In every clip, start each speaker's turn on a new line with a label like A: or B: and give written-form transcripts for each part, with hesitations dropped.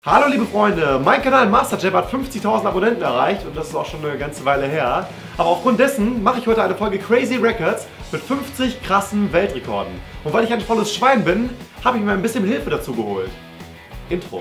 A: Hallo liebe Freunde, mein Kanal MasterChef hat 50.000 Abonnenten erreicht und das ist auch schon eine ganze Weile her. Aber aufgrund dessen mache ich heute eine Folge Crazy Records mit 50 krassen Weltrekorden. Und weil ich ein volles Schwein bin, habe ich mir ein bisschen Hilfe dazu geholt. Intro.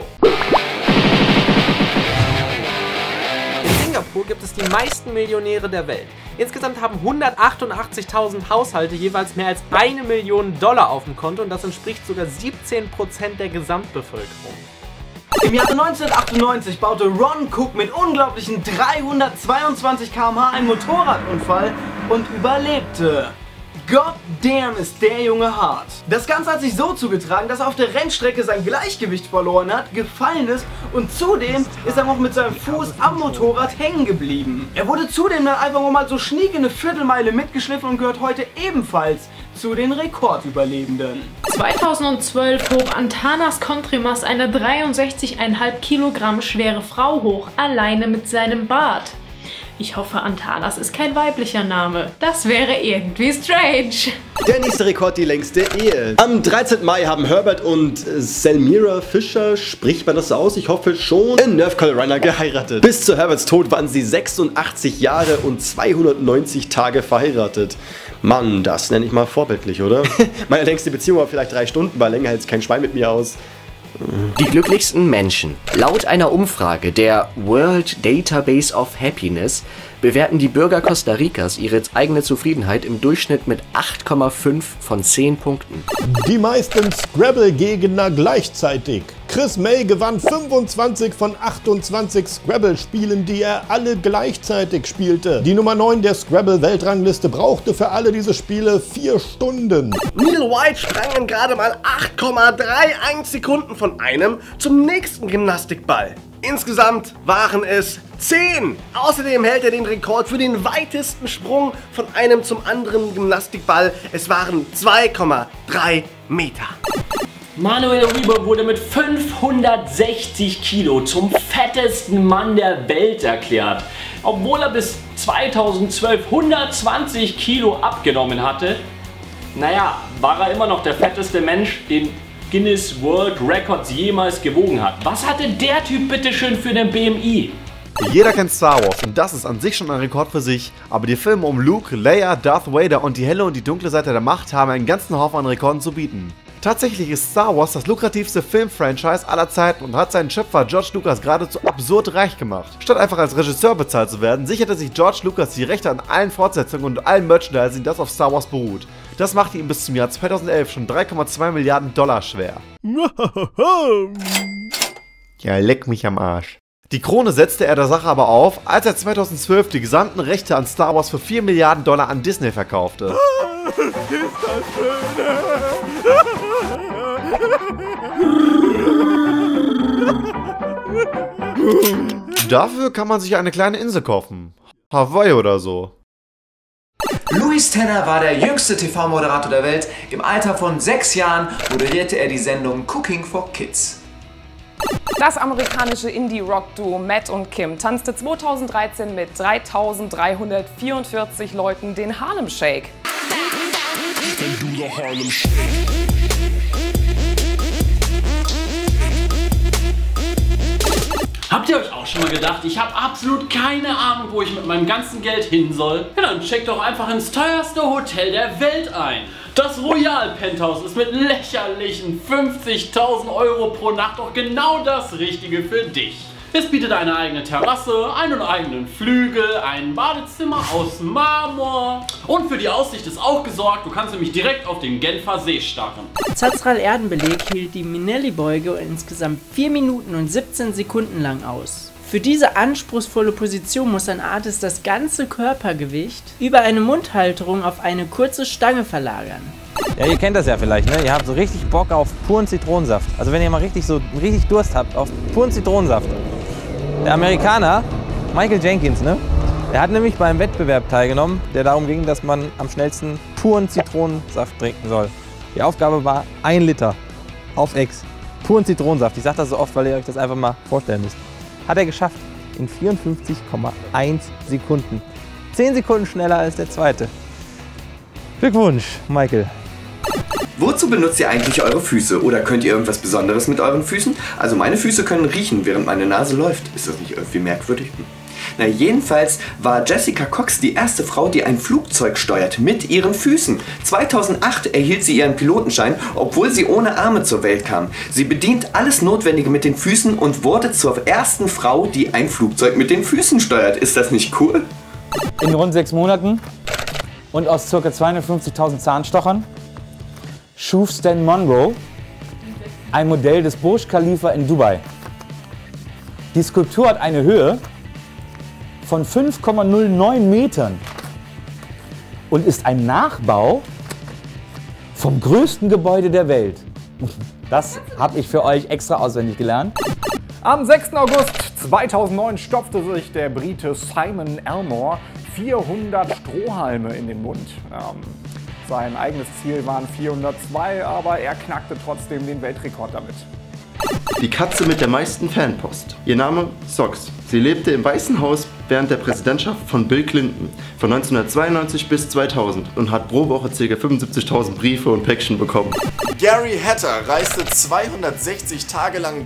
B: In Singapur gibt es die meisten Millionäre der Welt. Insgesamt haben 188.000 Haushalte jeweils mehr als $1 Million auf dem Konto und das entspricht sogar 17% der Gesamtbevölkerung.
C: Im Jahre 1998 baute Ron Cook mit unglaublichen 322 km/h einen Motorradunfall und überlebte. God damn, ist der Junge hart. Das Ganze hat sich so zugetragen, dass er auf der Rennstrecke sein Gleichgewicht verloren hat, gefallen ist und zudem ist er noch mit seinem Fuß am Motorrad hängen geblieben. Er wurde zudem dann einfach mal so schnieke eine Viertelmeile mitgeschliffen und gehört heute ebenfalls zu den Rekordüberlebenden.
D: 2012 hob Antanas Kontrimas eine 63,5 Kilogramm schwere Frau hoch, alleine mit seinem Bart. Ich hoffe, Antanas ist kein weiblicher Name. Das wäre irgendwie strange.
E: Der nächste Rekord, die längste Ehe. Am 13. Mai haben Herbert und Selmira Fisher, spricht man das so aus? Ich hoffe schon, in North Carolina geheiratet. Bis zu Herberts Tod waren sie 86 Jahre und 290 Tage verheiratet. Mann, das nenne ich mal vorbildlich, oder? Meine längste Beziehung war vielleicht 3 Stunden, weil länger hält kein Schwein mit mir aus.
F: Die glücklichsten Menschen. Laut einer Umfrage der World Database of Happiness bewerten die Bürger Costa Ricas ihre eigene Zufriedenheit im Durchschnitt mit 8,5 von 10 Punkten.
G: Die meisten Scrabble-Gegner gleichzeitig. Chris May gewann 25 von 28 Scrabble-Spielen, die er alle gleichzeitig spielte. Die Nummer 9 der Scrabble-Weltrangliste brauchte für alle diese Spiele 4 Stunden.
H: Neil White sprang in gerade mal 8,31 Sekunden von einem zum nächsten Gymnastikball. Insgesamt waren es 10. Außerdem hält er den Rekord für den weitesten Sprung von einem zum anderen Gymnastikball. Es waren 2,3 Meter.
I: Manuel Uribe wurde mit 560 Kilo zum fettesten Mann der Welt erklärt. Obwohl er bis 2012 120 Kilo abgenommen hatte, naja, war er immer noch der fetteste Mensch, den Guinness World Records jemals gewogen hat. Was hatte der Typ bitteschön für den BMI?
A: Jeder kennt Star Wars und das ist an sich schon ein Rekord für sich, aber die Filme um Luke, Leia, Darth Vader und die helle und die dunkle Seite der Macht haben einen ganzen Haufen an Rekorden zu bieten. Tatsächlich ist Star Wars das lukrativste Filmfranchise aller Zeiten und hat seinen Schöpfer George Lucas geradezu absurd reich gemacht. Statt einfach als Regisseur bezahlt zu werden, sicherte sich George Lucas die Rechte an allen Fortsetzungen und allen Merchandising, das auf Star Wars beruht. Das machte ihm bis zum Jahr 2011 schon 3,2 Milliarden Dollar schwer. Ja, leck mich am Arsch. Die Krone setzte er der Sache aber auf, als er 2012 die gesamten Rechte an Star Wars für 4 Milliarden Dollar an Disney verkaufte. Dafür kann man sich eine kleine Insel kaufen. Hawaii oder so.
J: Louis Tanner war der jüngste TV-Moderator der Welt. Im Alter von 6 Jahren moderierte er die Sendung Cooking for Kids.
K: Das amerikanische Indie-Rock-Duo Matt und Kim tanzte 2013 mit 3.344 Leuten den Harlem Shake.
I: Habt ihr euch auch schon mal gedacht, ich habe absolut keine Ahnung, wo ich mit meinem ganzen Geld hin soll? Ja, dann checkt doch einfach ins teuerste Hotel der Welt ein. Das Royal Penthouse ist mit lächerlichen 50.000 Euro pro Nacht doch genau das Richtige für dich. Es bietet eine eigene Terrasse, einen eigenen Flügel, ein Badezimmer aus Marmor. Und für die Aussicht ist auch gesorgt, du kannst nämlich direkt auf den Genfer See starren.
L: Zazral Erdenbeleg hielt die Minelli-Beuge insgesamt 4 Minuten und 17 Sekunden lang aus. Für diese anspruchsvolle Position muss ein Artist das ganze Körpergewicht über eine Mundhalterung auf eine kurze Stange verlagern.
M: Ja, ihr kennt das ja vielleicht, ne? Ihr habt so richtig Bock auf puren Zitronensaft. Also wenn ihr mal richtig Durst habt auf puren Zitronensaft. Der Amerikaner, Michael Jenkins, ne? Der hat nämlich beim Wettbewerb teilgenommen, der darum ging, dass man am schnellsten puren Zitronensaft trinken soll. Die Aufgabe war 1 Liter auf Ex. Puren Zitronensaft. Ich sage das so oft, weil ihr euch das einfach mal vorstellen müsst. Hat er geschafft in 54,1 Sekunden. 10 Sekunden schneller als der zweite. Glückwunsch, Michael.
F: Wozu benutzt ihr eigentlich eure Füße? Oder könnt ihr irgendwas Besonderes mit euren Füßen? Also meine Füße können riechen, während meine Nase läuft. Ist das nicht irgendwie merkwürdig? Na, jedenfalls war Jessica Cox die erste Frau, die ein Flugzeug steuert mit ihren Füßen. 2008 erhielt sie ihren Pilotenschein, obwohl sie ohne Arme zur Welt kam. Sie bedient alles Notwendige mit den Füßen und wurde zur ersten Frau, die ein Flugzeug mit den Füßen steuert. Ist das nicht cool?
N: In rund 6 Monaten und aus ca. 250.000 Zahnstochern schuf Stan Monroe ein Modell des Burj Khalifa in Dubai. Die Skulptur hat eine Höhe von 5,09 Metern und ist ein Nachbau vom größten Gebäude der Welt. Das habe ich für euch extra auswendig gelernt.
O: Am 6. August 2009 stopfte sich der Brite Simon Elmore 400 Strohhalme in den Mund. Sein eigenes Ziel waren 402, aber er knackte trotzdem den Weltrekord damit.
E: Die Katze mit der meisten Fanpost. Ihr Name? Socks. Sie lebte im Weißen Haus während der Präsidentschaft von Bill Clinton von 1992 bis 2000 und hat pro Woche ca. 75.000 Briefe und Päckchen bekommen.
P: Gary Hatter reiste 260 Tage lang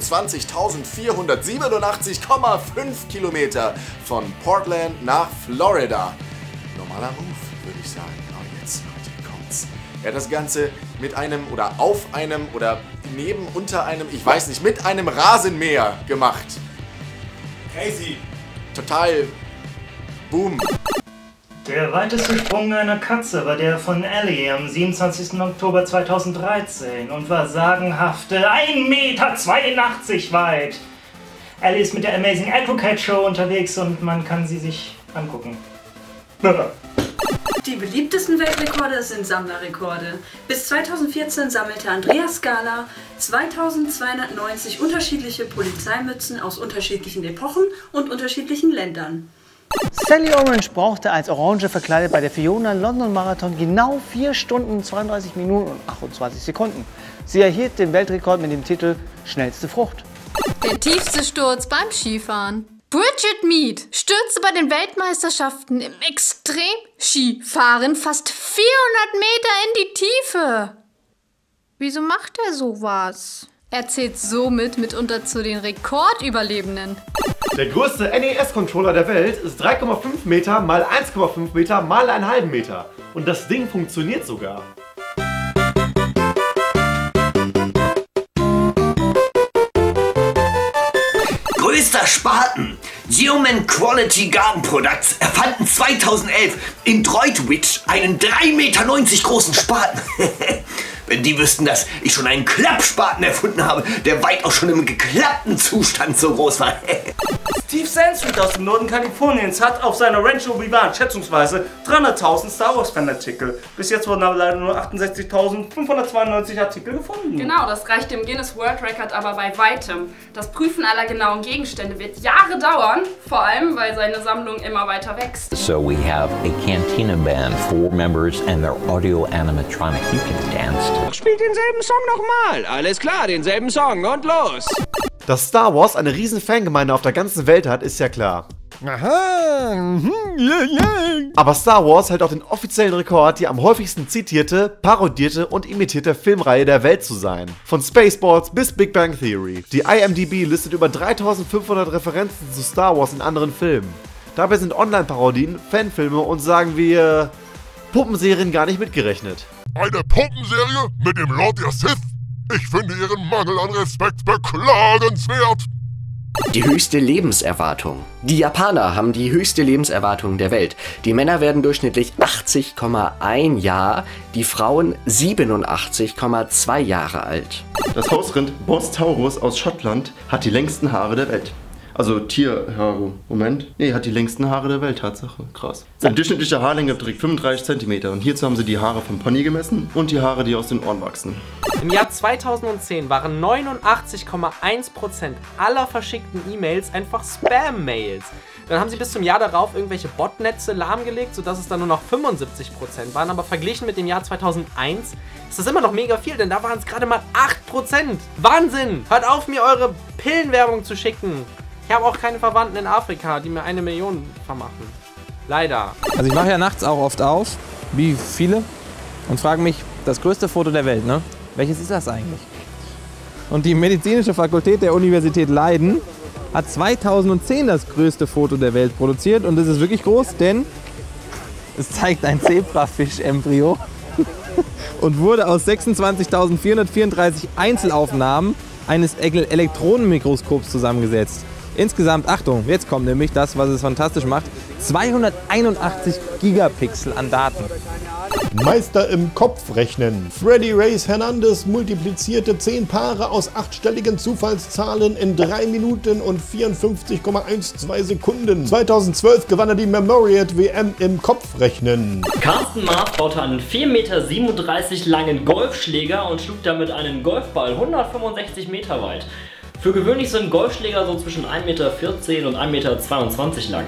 P: 23.487,5 Kilometer von Portland nach Florida. Normaler Move, würde ich sagen. Aber jetzt, Leute, kommt's. Er hat das Ganze mit einem oder auf einem oder neben, unter einem, ich weiß nicht, mit einem Rasenmäher gemacht. Crazy. Total. Boom.
Q: Der weiteste Sprung einer Katze war der von Ellie am 27. Oktober 2013 und war sagenhafte 1,82 Meter weit. Ellie ist mit der Amazing Advocate Show unterwegs und man kann sie sich angucken.
R: Die beliebtesten Weltrekorde sind Sammlerrekorde. Bis 2014 sammelte Andreas Scala 2290 unterschiedliche Polizeimützen aus unterschiedlichen Epochen und unterschiedlichen Ländern.
S: Sally Orange brauchte als Orange verkleidet bei der Fiona London Marathon genau 4 Stunden, 32 Minuten und 28 Sekunden. Sie erhielt den Weltrekord mit dem Titel Schnellste Frucht.
T: Der tiefste Sturz beim Skifahren. Bridget Mead stürzte bei den Weltmeisterschaften im Extremskifahren fast 400 Meter in die Tiefe. Wieso macht er sowas? Er zählt somit mitunter zu den Rekordüberlebenden.
A: Der größte NES-Controller der Welt ist 3,5 Meter mal 1,5 Meter mal einen halben Meter. Und das Ding funktioniert sogar.
U: Größter Spaten! Human Quality Garden Products erfanden 2011 in Droitwich einen 3,90 Meter großen Spaten. Wenn die wüssten, dass ich schon einen Klappspaten erfunden habe, der weitaus schon im geklappten Zustand so groß war.
V: Steve Sansweet aus dem Norden Kaliforniens hat auf seiner Rancho Vivant schätzungsweise 300.000 Star Wars Fanartikel. Bis jetzt wurden aber leider nur 68.592 Artikel gefunden.
W: Genau, das reicht dem Guinness World Record aber bei weitem. Das Prüfen aller genauen Gegenstände wird Jahre dauern, vor allem weil seine Sammlung immer weiter wächst.
X: So we have a Cantina band, 4 members and their audio animatronic. You can dance to.
Y: Spielt denselben Song nochmal. Alles klar, denselben Song und los.
A: Dass Star Wars eine riesen Fangemeinde auf der ganzen Welt hat, ist ja klar.
G: Aha,
A: Aber Star Wars hält auch den offiziellen Rekord, die am häufigsten zitierte, parodierte und imitierte Filmreihe der Welt zu sein. Von Spaceballs bis Big Bang Theory. Die IMDb listet über 3500 Referenzen zu Star Wars in anderen Filmen. Dabei sind Online-Parodien, Fanfilme und sagen wir Puppenserien gar nicht mitgerechnet.
Z: Eine Puppenserie mit dem Lord der Sith? Ich finde ihren Mangel an Respekt beklagenswert.
F: Die höchste Lebenserwartung. Die Japaner haben die höchste Lebenserwartung der Welt. Die Männer werden durchschnittlich 80,1 Jahre, die Frauen 87,2 Jahre alt.
E: Das Hausrind Bos Taurus aus Schottland hat die längsten Haare der Welt. Also Tierhaare. Moment. Nee, hat die längsten Haare der Welt, Tatsache. Krass. Seine durchschnittliche Haarlänge beträgt 35 cm. Und hierzu haben sie die Haare vom Pony gemessen und die Haare, die aus den Ohren wachsen.
B: Im Jahr 2010 waren 89,1% aller verschickten E-Mails einfach Spam-Mails. Dann haben sie bis zum Jahr darauf irgendwelche Botnetze lahmgelegt, sodass es dann nur noch 75% waren. Aber verglichen mit dem Jahr 2001 ist das immer noch mega viel, denn da waren es gerade mal 8%. Wahnsinn! Hört auf, mir eure Pillenwerbung zu schicken. Ich habe auch keine Verwandten in Afrika, die mir 1 Million vermachen. Leider.
M: Also ich mache ja nachts auch oft auf, wie viele, und frage mich, das größte Foto der Welt, ne? Welches ist das eigentlich? Und die medizinische Fakultät der Universität Leiden hat 2010 das größte Foto der Welt produziert. Und das ist wirklich groß, denn es zeigt ein Zebrafisch-Embryo und wurde aus 26.434 Einzelaufnahmen eines Elektronenmikroskops zusammengesetzt. Insgesamt, Achtung, jetzt kommt nämlich das, was es fantastisch macht, 281 Gigapixel an Daten.
G: Meister im Kopfrechnen. Freddy Reyes Hernandez multiplizierte 10 Paare aus 8-stelligen Zufallszahlen in 3 Minuten und 54,12 Sekunden. 2012 gewann er die Memorial WM im Kopfrechnen.
C: Carsten Maas baute einen 4,37 Meter langen Golfschläger und schlug damit einen Golfball 165 Meter weit. Für gewöhnlich sind Golfschläger so zwischen 1,14 Meter und 1,22 Meter lang.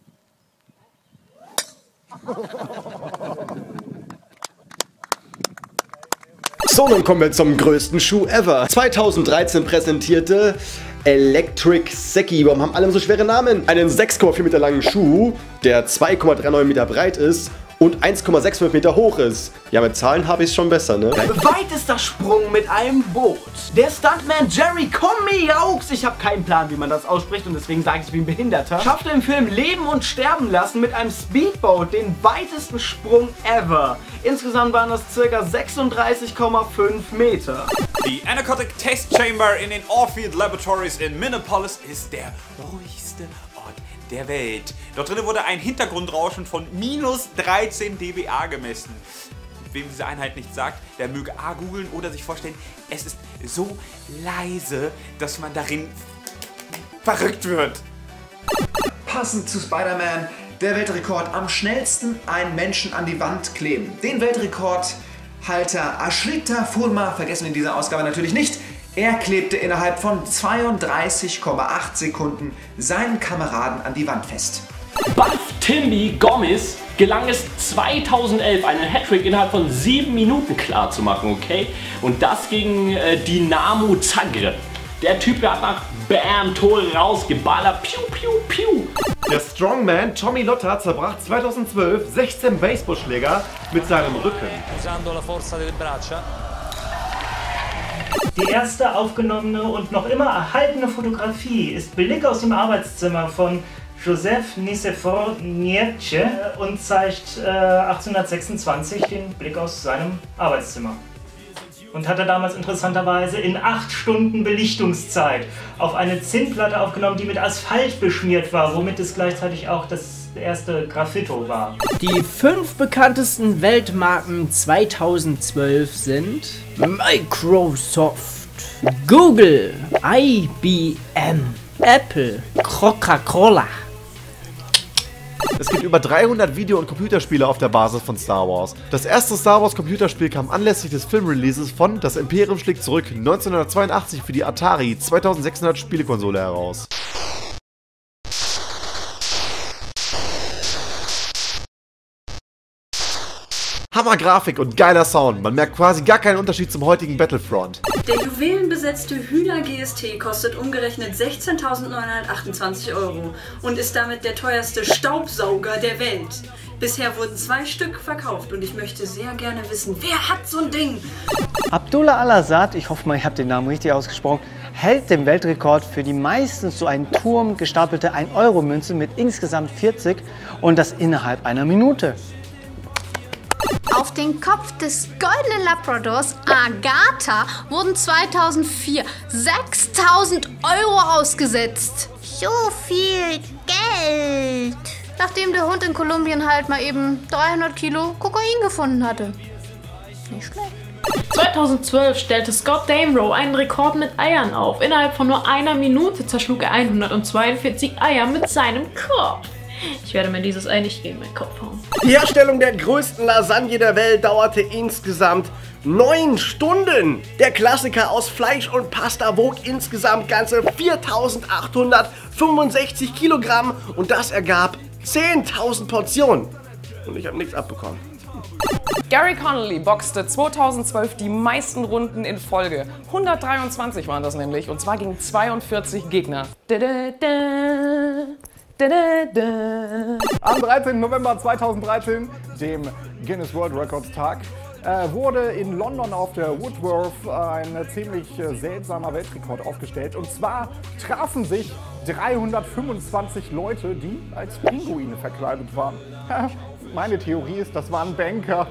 E: So, nun kommen wir zum größten Schuh ever. 2013 präsentierte Electric Secchi. Warum haben alle so schwere Namen? Einen 6,4 Meter langen Schuh, der 2,39 Meter breit ist und 1,65 Meter hoch ist. Ja, mit Zahlen habe ich es schon besser, ne?
D: Weitester Sprung mit einem Boot. Der Stuntman Jerry Comiaux, ich habe keinen Plan, wie man das ausspricht und deswegen sage ich es wie ein Behinderter, schaffte im Film Leben und Sterben lassen mit einem Speedboat den weitesten Sprung ever. Insgesamt waren das ca. 36,5 Meter.
H: Die Anacotic Test Chamber in den Orfield Laboratories in Minneapolis ist der ruhigste Ort der Welt. Dort drin wurde ein Hintergrundrauschen von minus 13 dBA gemessen. Wem diese Einheit nicht sagt, der möge A googeln oder sich vorstellen, es ist so leise, dass man darin verrückt wird.
I: Passend zu Spider-Man, der Weltrekord am schnellsten einen Menschen an die Wand kleben. Den Weltrekordhalter Ashrita Furma vergessen wir in dieser Ausgabe natürlich nicht. Er klebte innerhalb von 32,8 Sekunden seinen Kameraden an die Wand fest.
C: Buff Timby Gomez gelang es 2011 einen Hattrick innerhalb von 7 Minuten klar zu machen, okay? Und das gegen Dinamo Zagreb. Der Typ hat nach Bam Tore rausgeballert, piu piu piu.
A: Der Strongman Tommy Lotta zerbrach 2012 16 Baseballschläger mit seinem Rücken.
Q: Die erste aufgenommene und noch immer erhaltene Fotografie ist Blick aus dem Arbeitszimmer von Joseph Nicephore Niepce und zeigt 1826 den Blick aus seinem Arbeitszimmer. Und hatte damals interessanterweise in 8 Stunden Belichtungszeit auf eine Zinnplatte aufgenommen, die mit Asphalt beschmiert war, womit es gleichzeitig auch das erste Graffito war.
L: Die 5 bekanntesten Weltmarken 2012 sind Microsoft, Google, IBM, Apple, Coca-Cola.
A: Es gibt über 300 Video- und Computerspiele auf der Basis von Star Wars. Das erste Star Wars Computerspiel kam anlässlich des Filmreleases von Das Imperium schlägt zurück 1982 für die Atari 2600 Spielekonsole heraus. Hammer-Grafik und geiler Sound, man merkt quasi gar keinen Unterschied zum heutigen Battlefront.
R: Der juwelenbesetzte Hühner GST kostet umgerechnet 16.928 € und ist damit der teuerste Staubsauger der Welt. Bisher wurden 2 Stück verkauft und ich möchte sehr gerne wissen, wer hat so ein Ding?
S: Abdullah Al-Assad, ich hoffe mal, ich habe den Namen richtig ausgesprochen, hält den Weltrekord für die meistens so einen Turm gestapelte 1-Euro-Münze mit insgesamt 40 und das innerhalb einer Minute.
T: Auf den Kopf des goldenen Labradors Agatha wurden 2004 6.000 € ausgesetzt. So viel Geld. Nachdem der Hund in Kolumbien halt mal eben 300 Kilo Kokain gefunden hatte. Nicht schlecht.
J: 2012 stellte Scott Damrow einen Rekord mit Eiern auf. Innerhalb von nur einer Minute zerschlug er 142 Eier mit seinem Kopf. Ich werde mir dieses Ei nicht gegen meinen Kopf hauen.
D: Die Herstellung der größten Lasagne der Welt dauerte insgesamt 9 Stunden. Der Klassiker aus Fleisch und Pasta wog insgesamt ganze 4.865 Kilogramm und das ergab 10.000 Portionen. Und ich habe nichts abbekommen.
K: Gary Connolly boxte 2012 die meisten Runden in Folge. 123 waren das nämlich, und zwar gegen 42 Gegner.
O: Am 13. November 2013, dem Guinness World Records Tag, wurde in London auf der Woodworth ein ziemlich seltsamer Weltrekord aufgestellt. Und zwar trafen sich 325 Leute, die als Pinguine verkleidet waren. Meine Theorie ist, das waren Banker.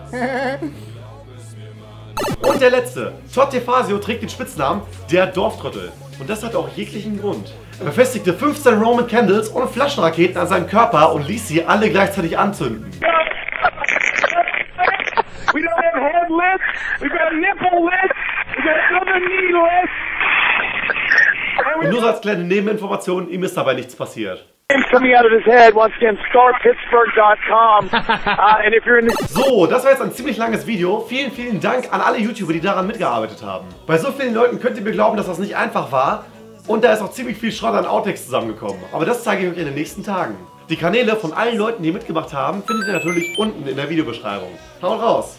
A: Und der letzte. Todd DeFazio trägt den Spitznamen der Dorftrottel. Und das hat auch jeglichen Grund. Er befestigte 15 Roman Candles und Flaschenraketen an seinem Körper und ließ sie alle gleichzeitig anzünden.
N: We don't have head lift, we've got nipple lift, we've got other knee lift.
A: Und nur so als kleine Nebeninformation, ihm ist dabei nichts passiert. So, das war jetzt ein ziemlich langes Video. Vielen, vielen Dank an alle YouTuber, die daran mitgearbeitet haben. Bei so vielen Leuten könnt ihr mir glauben, dass das nicht einfach war. Und da ist auch ziemlich viel Schrott an Outtakes zusammengekommen. Aber das zeige ich euch in den nächsten Tagen. Die Kanäle von allen Leuten, die mitgemacht haben, findet ihr natürlich unten in der Videobeschreibung. Haut raus!